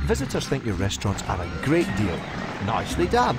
Visitors think your restaurants are a great deal. Nicely done.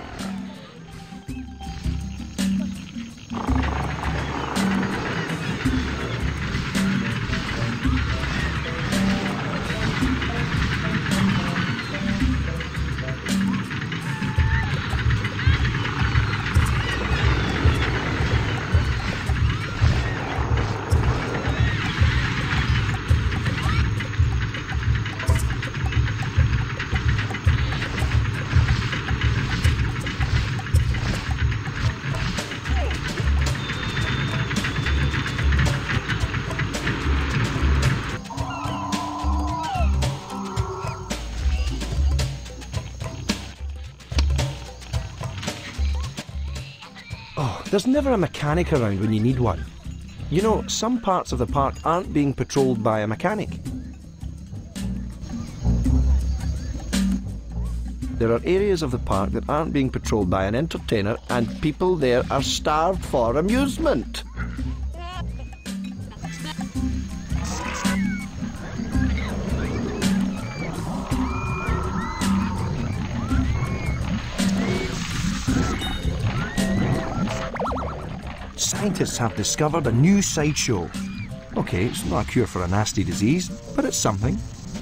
There's never a mechanic around when you need one. You know, some parts of the park aren't being patrolled by a mechanic. There are areas of the park that aren't being patrolled by an entertainer, and people there are starved for amusement. Scientists have discovered a new sideshow. Okay, it's not a cure for a nasty disease, but it's something.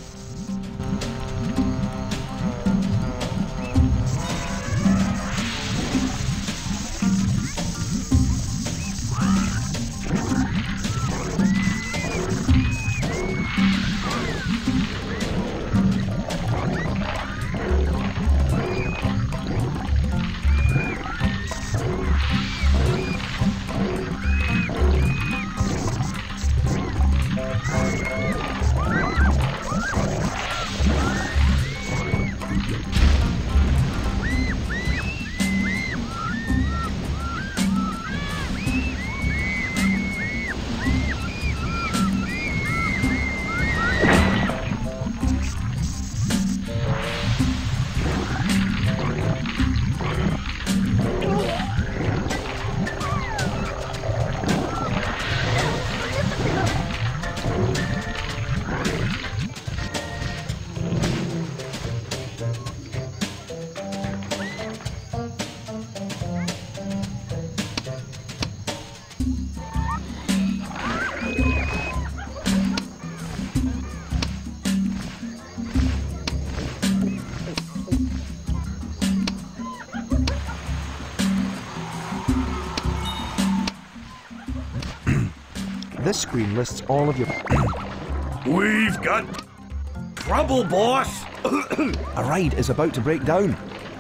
This screen lists all of your... We've got trouble, boss! A ride is about to break down.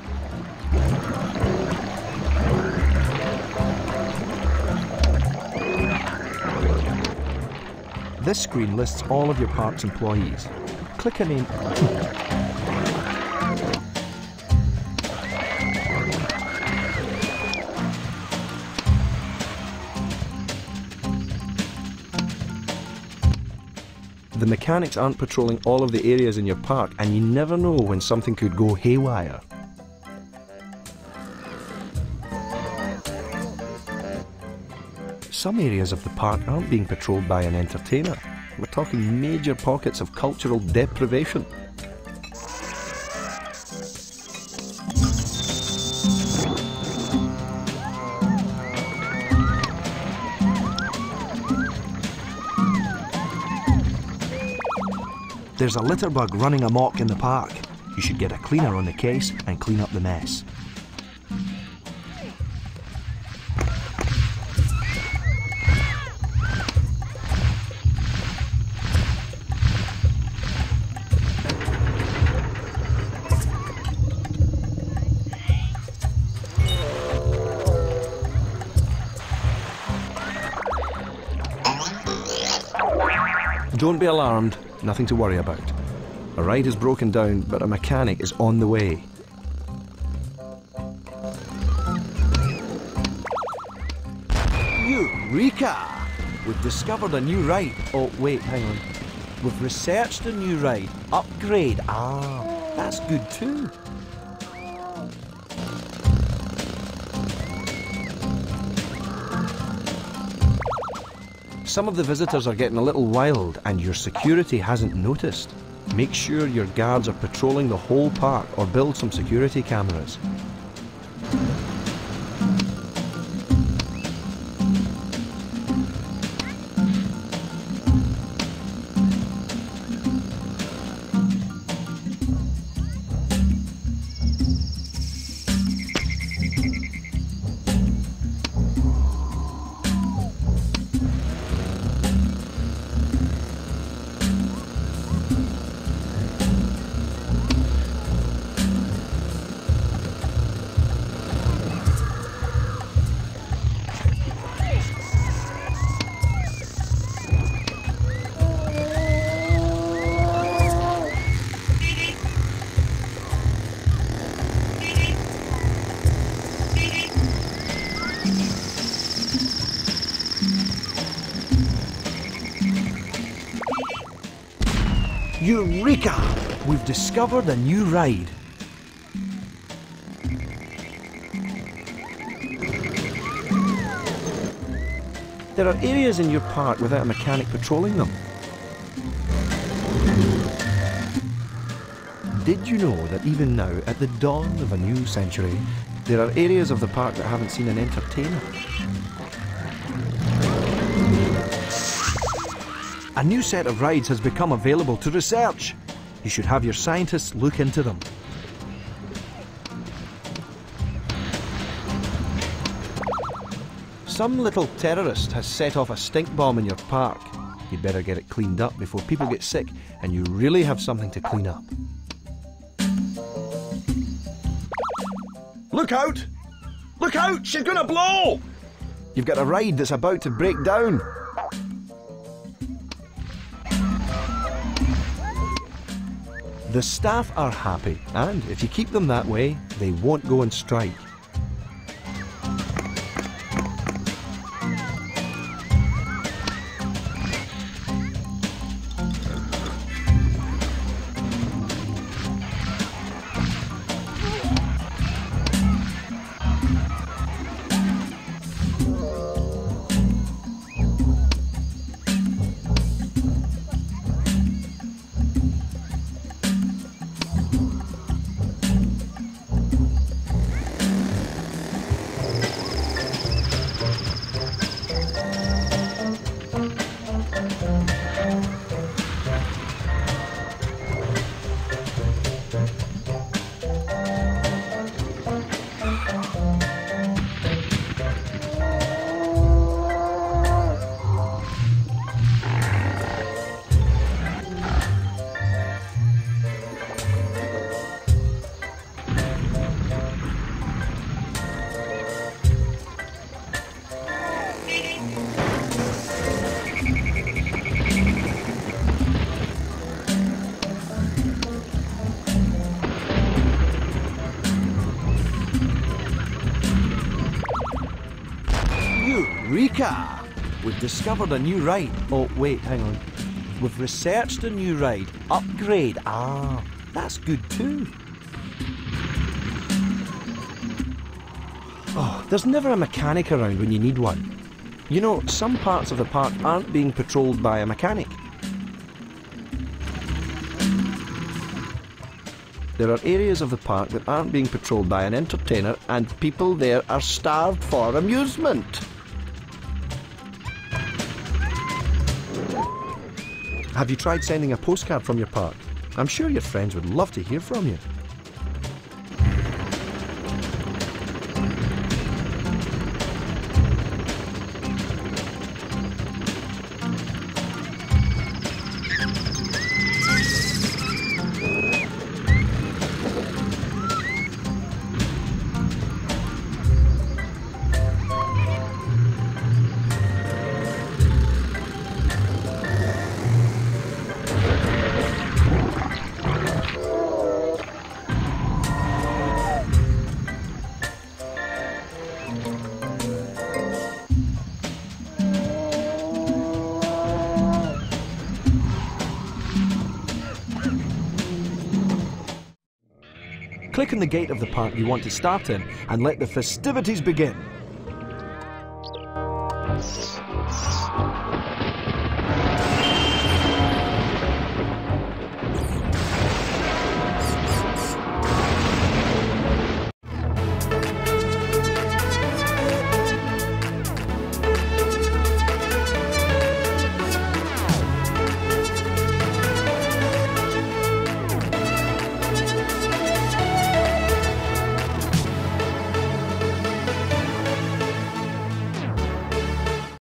This screen lists all of your park's employees. Click a name... The mechanics aren't patrolling all of the areas in your park, and you never know when something could go haywire. Some areas of the park aren't being patrolled by an entertainer. We're talking major pockets of cultural deprivation. There's a litterbug running amok in the park. You should get a cleaner on the case and clean up the mess. Don't be alarmed. Nothing to worry about. A ride has broken down, but a mechanic is on the way. Eureka! We've discovered a new ride. Oh, wait, hang on. We've researched a new ride. Upgrade. Ah, that's good too. Some of the visitors are getting a little wild, and your security hasn't noticed. Make sure your guards are patrolling the whole park or build some security cameras. Eureka! We've discovered a new ride. There are areas in your park without a mechanic patrolling them. Did you know that even now, at the dawn of a new century, there are areas of the park that haven't seen an entertainer? A new set of rides has become available to research. You should have your scientists look into them. Some little terrorist has set off a stink bomb in your park. You'd better get it cleaned up before people get sick and you really have something to clean up. Look out! Look out! She's gonna blow! You've got a ride that's about to break down. The staff are happy, and if you keep them that way, they won't go on strike. Eureka! We've discovered a new ride. Oh, wait, hang on. We've researched a new ride. Upgrade. Ah, that's good too. Oh, there's never a mechanic around when you need one. You know, some parts of the park aren't being patrolled by a mechanic. There are areas of the park that aren't being patrolled by an entertainer, and people there are starved for amusement. Have you tried sending a postcard from your park? I'm sure your friends would love to hear from you. Click on the gate of the park you want to start in and let the festivities begin.